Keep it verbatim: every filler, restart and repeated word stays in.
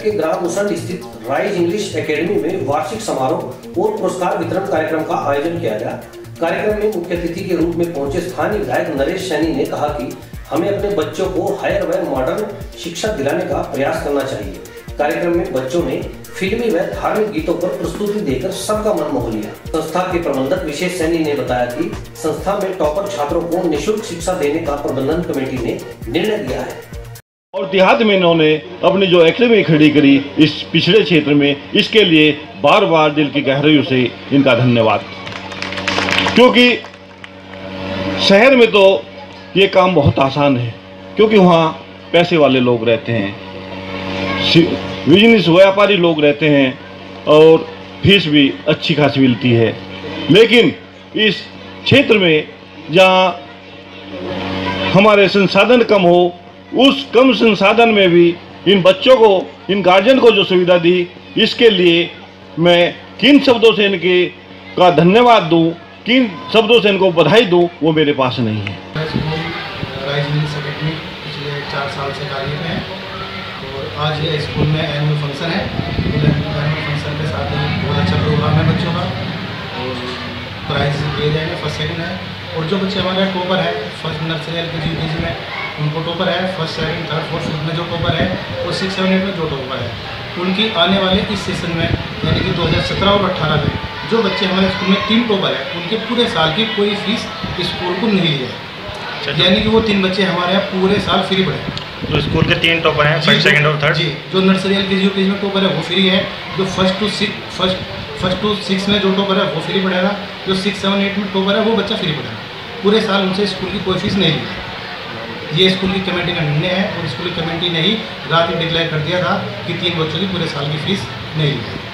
के ग्राम उसंड स्थित rise English academy में वार्षिक समारोह और पुरस्कार वितरण कार्यक्रम का आयोजन किया गया। कार्यक्रम में मुख्य अतिथि के रूप में पहुंचे स्थानीय विधायक नरेश सैनी ने कहा कि हमें अपने बच्चों को हायर व मॉडर्न शिक्षा दिलाने का प्रयास करना चाहिए। कार्यक्रम में बच्चों ने फिल्मी व धार्मिक गीतों पर प्रस्तुति देकर सबका मन मोह लिया। संस्था के प्रबंधक विशेष सैनी ने बताया कि संस्था में टॉपर छात्रों को निःशुल्क शिक्षा देने का प्रबंधन कमेटी ने निर्णय लिया है और देहात में इन्होंने अपनी जो एकेडमी खड़ी करी इस पिछड़े क्षेत्र में, इसके लिए बार बार दिल की गहराइयों से इनका धन्यवाद। क्योंकि शहर में तो ये काम बहुत आसान है, क्योंकि वहाँ पैसे वाले लोग रहते हैं, बिजनेस व्यापारी लोग रहते हैं और फीस भी अच्छी खासी मिलती है। लेकिन इस क्षेत्र में जहाँ हमारे संसाधन कम हो, उस कम संसाधन में भी इन बच्चों को, इन गार्जियन को जो सुविधा दी, इसके लिए मैं किन शब्दों से इनके का धन्यवाद दूं, किन शब्दों से इनको बधाई दूं, वो मेरे पास नहीं है। राइज इंग्लिश एकेडमी पिछले चार साल से कार्य में है और आज ये स्कूल में एनुअल फंक्शन है। एनुअल फंक्शन के साथ ही बहुत अच्छा प्रोग्राम है बच्चों का और प्राइज दिए जाएंगे, फर्स्ट सेकंड है। और जो बच्चे हमारे टॉपर है फर्स्ट नर्सरी एल के जी यू के जी में, उनको टॉपर है, first second third fourth fifth में जो टॉपर है और सिक्स सेवन एट में जो टॉपर है, उनकी आने वाले इस सेशन में यानी कि दो हज़ार सत्रह और अट्ठारह में जो बच्चे हमारे स्कूल में तीन टॉपर है, उनके पूरे साल की कोई फीस स्कूल को नहीं ली है। यानी कि वो तीन बच्चे हमारे यहाँ पूरे साल फ्री पढ़े। तो स्कूल के तीन टॉपर हैं, फर्स्ट सेकंड और थर्ड जी। जो नर्सरी एल के जी यू के जी में टॉपर है वो फ्री है। जो first to six first first to six में जो टॉपर है वो फ्री पढ़ेगा। जो सिक्स सेवन एट में टॉपर है वो बच्चा फ्री पढ़ेगा। पूरे साल उनसे स्कूल की कोई फीस नहीं ली। ये स्कूल की कमेटी का निर्णय है और स्कूल की कमेटी ने ही रात ही डिक्लेयर कर दिया था कि तीन बच्चों की पूरे साल की फीस नहीं ली है।